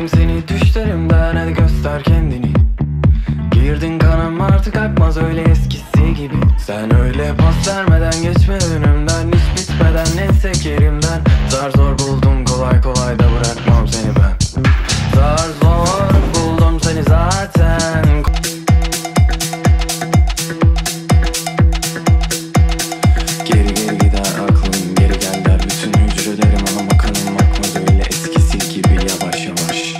Sildim seni düşlerimden, hadi göster kendini. Girdin kanım, artık akmaz öyle eskisi gibi. Sen öyle pas vermeden geçme önümden, hiç bitmeden neyse kerimden. Zar zor buldum, kolay kolay da bırakmam seni ben. Zar zor buldum seni zaten. Geri geri gider aklım, geri gel der bütün hücrelerim. Ama kanım akmaz öyle eskisi gibi, yavaş yavaş.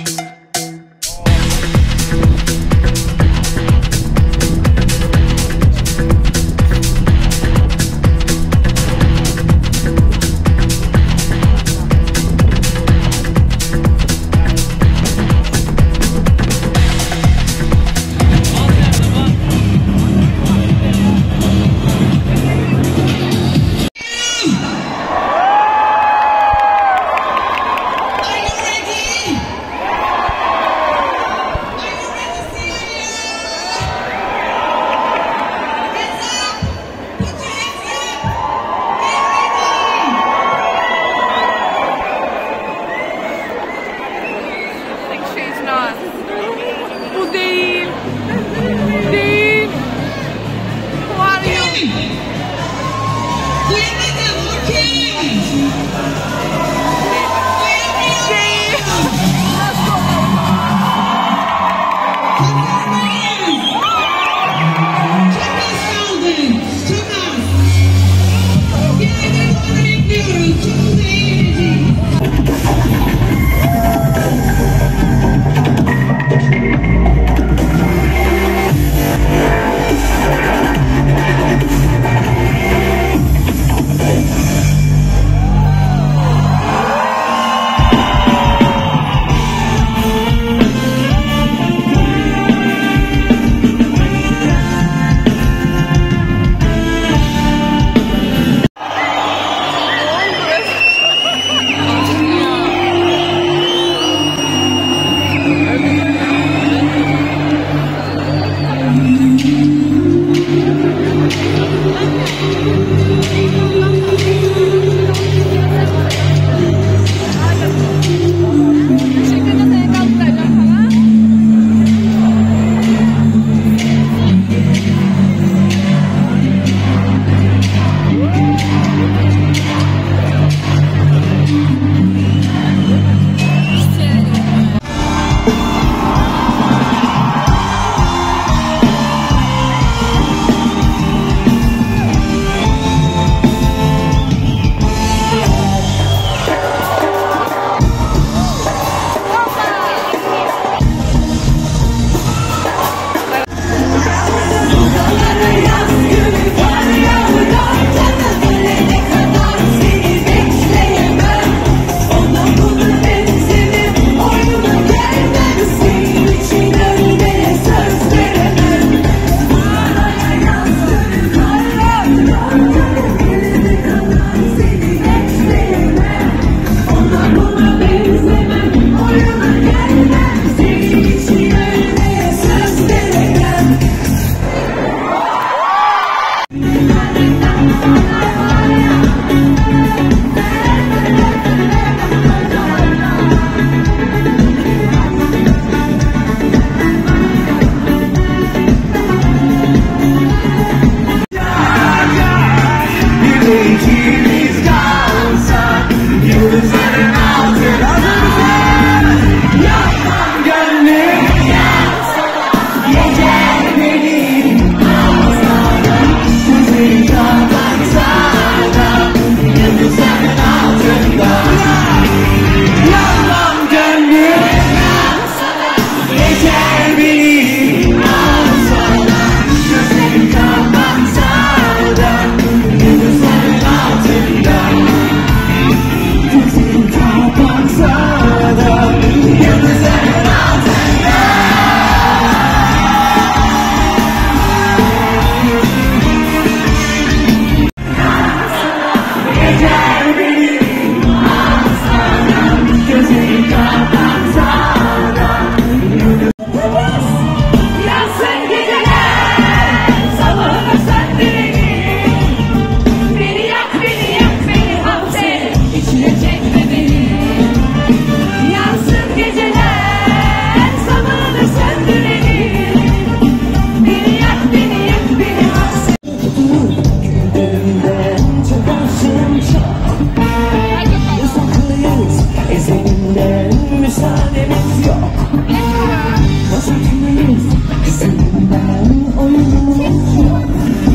Senden müsaademiz yok. Vazgeçmeyiz. Senden oyunumuz yok.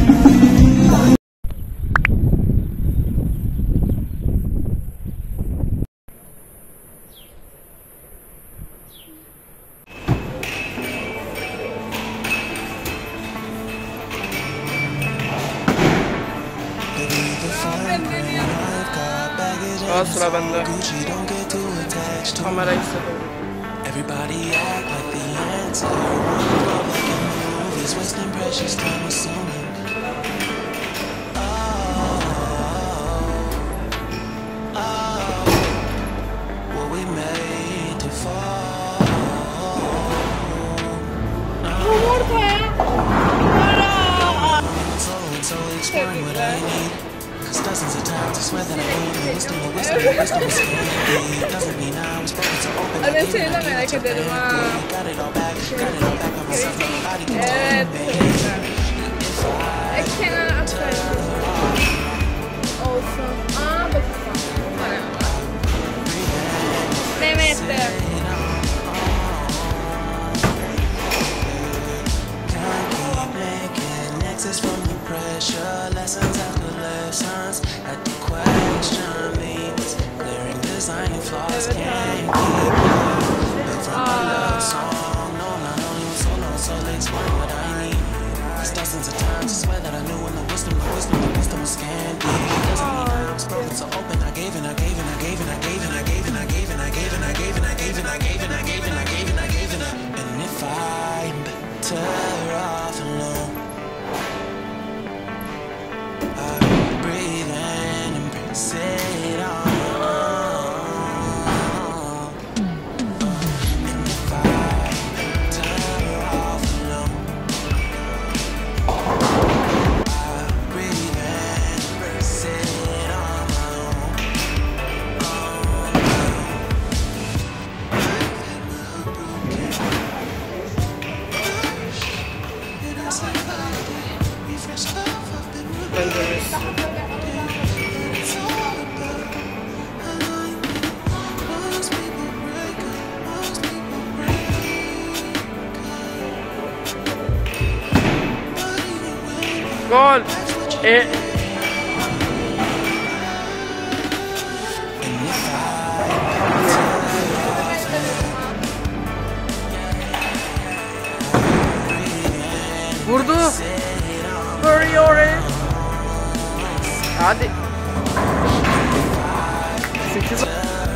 Aa, sıra bende. Kamerayı istedim. Everybody act like the answer. Love like in the movies, wasting precious time assuming. What we made to fall. So exploring what I need. Cause dozens of times I swear that I knew the wisdom was scary. Doesn't mean I was broken so open. I gave it, I gave it, got it all back on myself. Nobody can tell me. If I olsun. Aa bakın. Mehmet'te. from the pressure, lessons after lessons. Had to question these, clearing designing flaws. Can't keep up. Built from a love song. No, not only was solo, so they explain what I need. Cause dozens of times I swear that I knew when the wisdom was scanty. Doesn't mean I was broken, so open. I gave and I gave and I gave and I gave and I gave and I gave and I gave and I gave and I gave and I gave and I gave and I gave and I gave and I. And if I'm better off alone, breathe in and press it on. And if I'm better off alone, I breathe in and press it on my own. I've had my heart broken. And I say goodbye. Refresh love, I've been running. Gol. Vurdu. Vuruyor. Hadi. 8.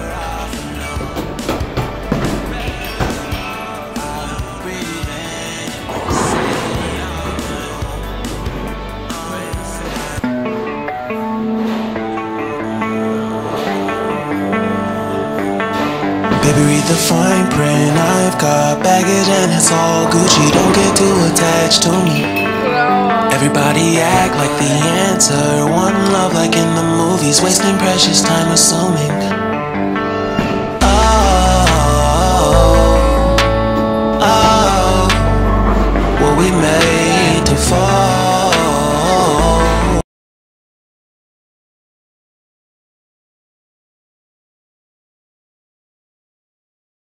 Baby, read the fine print. I've got baggage and it's all Gucci. Don't get too attached to me. Everybody act like the answer. One love like in the movies, wasting precious time assuming.